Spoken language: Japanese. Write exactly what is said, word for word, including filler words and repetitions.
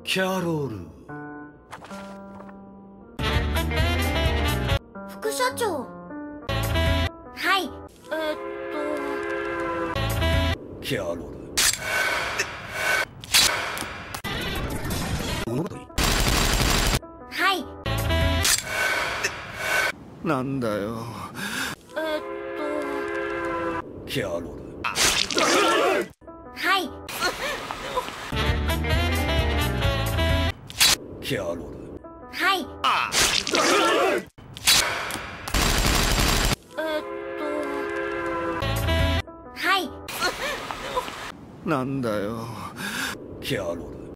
キャロル。 副社長。はい。えー、っとキャロル。物語。 はい。 なんだよ。 えー、っとキャロル。 はい。 キャロル。 はい。えー、っとはい。 なんだよ。キャロル。